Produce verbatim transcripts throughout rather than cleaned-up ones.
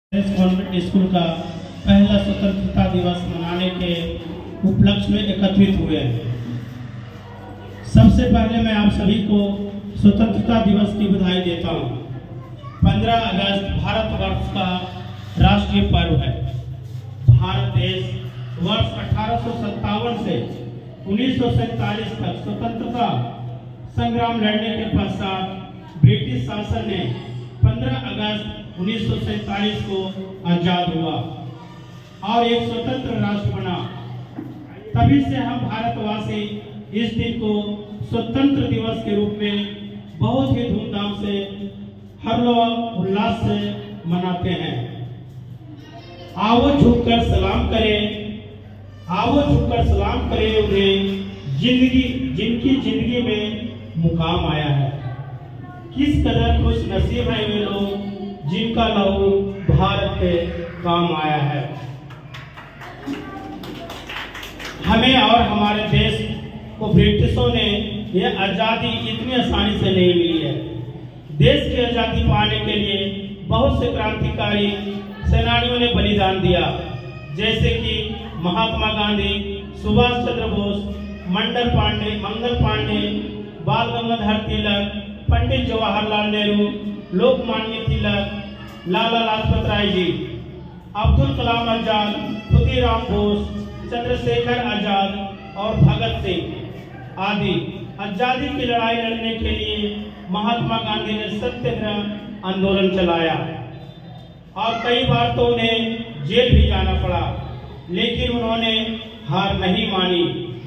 Convent school का पहला स्वतंत्रता दिवस मनाने के उपलक्ष्य में एकत्रित हुए हैं। सबसे पहले मैं आप सभी को स्वतंत्रता दिवस की बधाई देता हूँ। पंद्रह अगस्त भारतवर्ष का राष्ट्रीय पर्व है। भारत देश वर्ष अठारह सौ सत्तावन से उन्नीस सौ सैंतालीस तक स्वतंत्रता संग्राम लड़ने के पश्चात ब्रिटिश शासन ने पंद्रह अगस्त उन्नीस सौ सैंतालीस को आजाद हुआ और एक स्वतंत्र राष्ट्र बना। तभी से हम भारतवासी इस दिन को स्वतंत्र दिवस के रूप में बहुत ही धूमधाम से हर्षोल्लास से मनाते हैं। आओ झुककर सलाम करें, आओ झुककर सलाम करें उन्हें जिंदगी जिनकी जिंदगी में मुकाम आया है। किस कदर खुश नसीब है वे लोग जिनका लहू भारत के काम आया है। हमें और हमारे देश को ब्रिटिशों ने यह आज़ादी इतनी आसानी से नहीं मिली है। देश की आज़ादी पाने के लिए बहुत से क्रांतिकारी सेनानियों ने बलिदान दिया, जैसे कि महात्मा गांधी, सुभाष चंद्र बोस, मंडल पांडे मंगल पांडे, बाल गंगाधर तिलक, पंडित जवाहरलाल नेहरू, लोकमान्य तिलक, लाला लाजपत राय जी, अब्दुल कलाम आजाद, खुदीराम बोस, चंद्रशेखर आजाद और भगत सिंह आदि। आजादी की लड़ाई लड़ने के लिए महात्मा गांधी ने सत्याग्रह आंदोलन चलाया और कई बार तो उन्हें जेल भी जाना पड़ा, लेकिन उन्होंने हार नहीं मानी,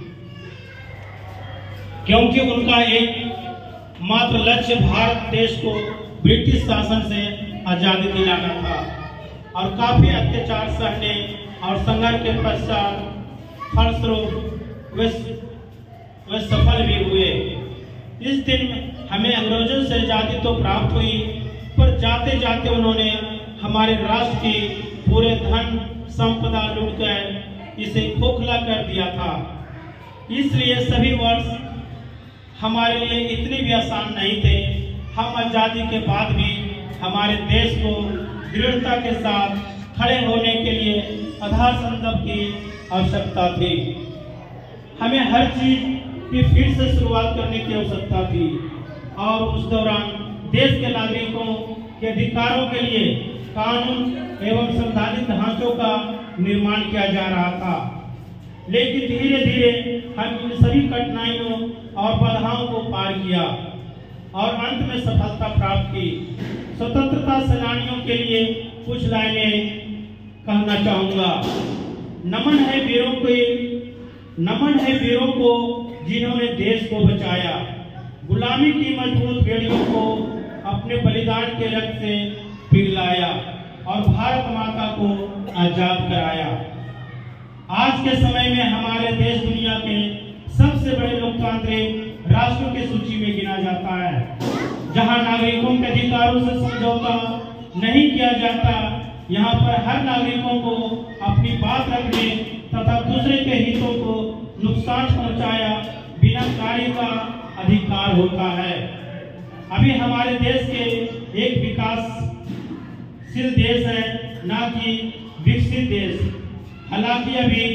क्योंकि उनका एक मात्र लक्ष्य भारत देश को ब्रिटिश शासन से आजादी दिलाना था। और काफी अत्याचार सहने और संघर्ष के पश्चात फलस्वरूप वे वे सफल भी हुए। इस दिन हमें अंग्रेजों से आजादी तो प्राप्त हुई, पर जाते जाते उन्होंने हमारे राष्ट्र की पूरे धन संपदा लूटकर इसे खोखला कर दिया था। इसलिए सभी वर्ष हमारे लिए इतने भी आसान नहीं थे। हम आजादी के बाद भी हमारे देश को दृढ़ता के साथ खड़े होने के लिए आधार स्तंभ की आवश्यकता थी। हमें हर चीज की फिर से शुरुआत करने की आवश्यकता थी और उस दौरान देश के नागरिकों के अधिकारों के लिए कानून एवं संवैधानिक ढांचों का निर्माण किया जा रहा था। लेकिन धीरे धीरे हम इन सभी कठिनाइयों और बाधाओं को पार किया और अंत में सफलता प्राप्त की। स्वतंत्रता सेनानियों के लिए कुछ लाइनें कहना चाहूंगा। नमन है वीरों को, नमन है वीरों को जिन्होंने देश को बचाया, गुलामी की मजबूत बेड़ियों को अपने बलिदान के रक्त से पिघलाया और भारत माता को आजाद कराया। आज के समय में हमारे देश दुनिया के सबसे बड़े लोकतांत्रिक राष्ट्रों की सूची में गिना जाता है। जहां नागरिकों के अधिकारों से समझौता नहीं किया जाता, यहां पर हर नागरिकों को अपनी बात रखने तथा दूसरे के हितों को नुकसान पहुंचाया बिना कार्य का अधिकार होता है। अभी हमारे देश के एक विकासशील देश है, ना कि विकसित देश। हालांकि अभी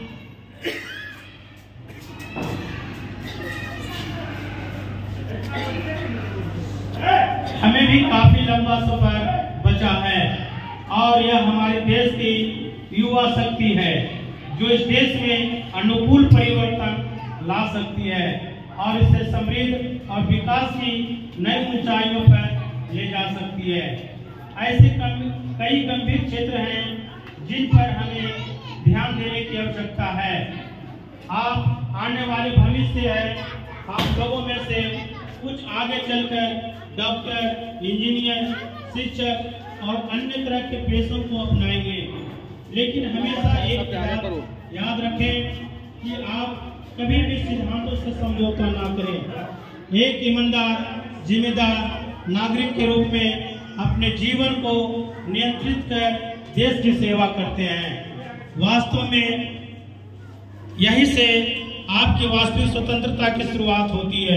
हमें भी काफी लंबा सफर बचा है और यह हमारे देश की युवा शक्ति है जो इस देश में अनुकूल परिवर्तन ला सकती है और इसे समृद्ध और विकास की नई ऊंचाइयों पर ले जा सकती है। ऐसे कई गंभीर क्षेत्र हैं जिन पर हमें ध्यान देने की आवश्यकता है। आप आने वाले भविष्य है, आप लोगों में से कुछ आगे चलकर डॉक्टर, इंजीनियर, शिक्षक और अन्य तरह के पेशों को अपनाएंगे, लेकिन हमेशा एक याद, याद रखें कि आप कभी भी सिद्धांतों से समझौता ना करें। एक ईमानदार, जिम्मेदार नागरिक के रूप में अपने जीवन को नियंत्रित कर देश की सेवा करते हैं। वास्तव में यही से आपकी वास्तविक स्वतंत्रता की शुरुआत होती है।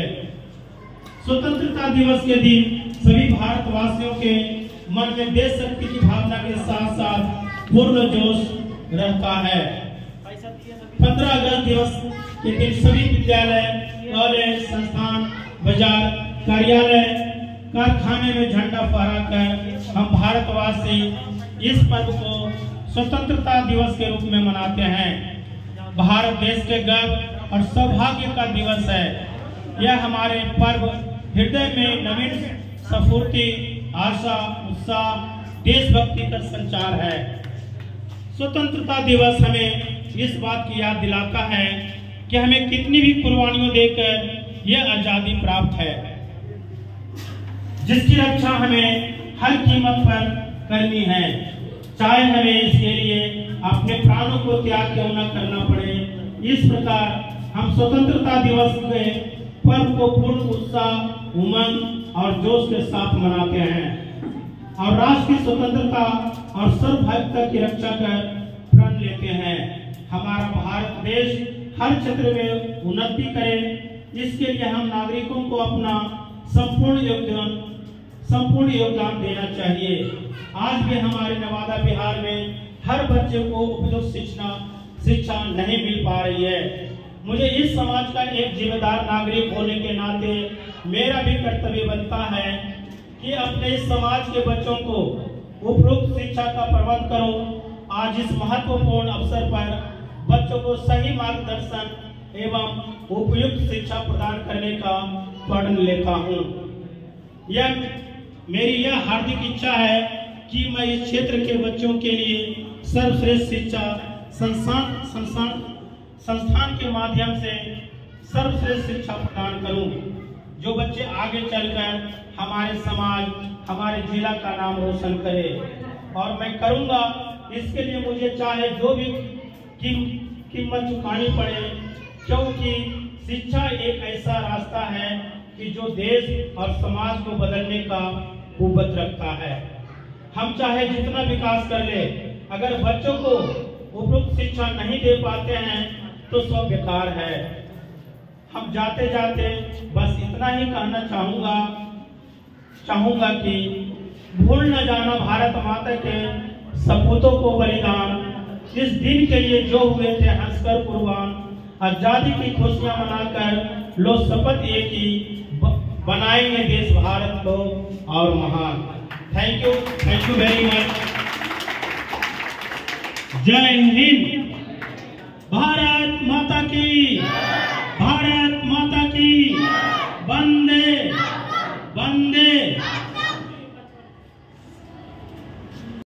स्वतंत्रता दिवस के दिन सभी भारतवासियों के मन में देश शक्ति की भावना के साथ पूर्ण जोश रहता है। पंद्रह अगस्त दिवस के दिन सभी विद्यालय, कॉलेज, संस्थान, बाजार, कार्यालय, कारखाने में झंडा फहराकर हम भारतवासी इस पर्व को स्वतंत्रता दिवस के रूप में मनाते हैं। भारत देश के गर्व और सौभाग्य का दिवस है। यह हमारे पर्व हृदय में नवीन स्फूर्ति, आशा, उत्साह, देशभक्ति का संचार है। स्वतंत्रता दिवस हमें इस बात की याद दिलाता है कि हमें कितनी भी कुर्बानियों देकर यह आजादी प्राप्त है, जिसकी रक्षा हमें हर कीमत पर करनी है, चाहे हमें इसके लिए अपने प्राणों को त्याग क्यों न करना पड़े। इस प्रकार हम स्वतंत्रता दिवस के पर्व को पूर्ण उत्साह, उमंग और जोश के साथ मनाते हैं और राष्ट्र की स्वतंत्रता और सार्वभौमिकता की रक्षा कर प्रण लेते हैं। हमारा भारत देश हर क्षेत्र में उन्नति करे, इसके लिए हम नागरिकों को अपना संपूर्ण योगदान संपूर्ण योगदान देना चाहिए। आज भी हमारे नवादा बिहार में हर बच्चे को उपयुक्त शिक्षा शिक्षा नहीं मिल पा रही है। मुझे इस समाज का एक जिम्मेदार नागरिक होने के नाते मेरा भी कर्तव्य बनता है कि अपने इस समाज के बच्चों को उपयुक्त शिक्षा का प्रबंध करूं। आज इस महत्वपूर्ण अवसर पर बच्चों को सही मार्गदर्शन एवं उपयुक्त शिक्षा प्रदान करने का प्रण लेता हूं। यह मेरी यह हार्दिक इच्छा है कि मैं इस क्षेत्र के बच्चों के लिए सर्वश्रेष्ठ शिक्षा संस्थान संस्थान संस्थान के माध्यम से सर्वश्रेष्ठ शिक्षा प्रदान करूं, जो बच्चे आगे चलकर हमारे समाज, हमारे जिला का नाम रोशन करे। और मैं करूंगा, इसके लिए मुझे चाहे जो भी कीमत चुकानी पड़े, क्योंकि शिक्षा एक ऐसा रास्ता है कि जो देश और समाज को बदलने का कुव्वत रखता है। हम चाहे जितना विकास कर ले, अगर बच्चों को उपयुक्त शिक्षा नहीं दे पाते हैं तो सब बेकार है। हम जाते जाते बस इतना ही कहना चाहूंगा चाहूंगा कि भूल न जाना भारत माता के सपूतों को बलिदान, इस दिन के लिए जो हुए थे हंसकर कुर्बान, आजादी की खुशियां मनाकर लो शपथ ये की बनाएंगे देश भारत को और महान। Thank you thank you very much. जय हिंद, भारत माता की।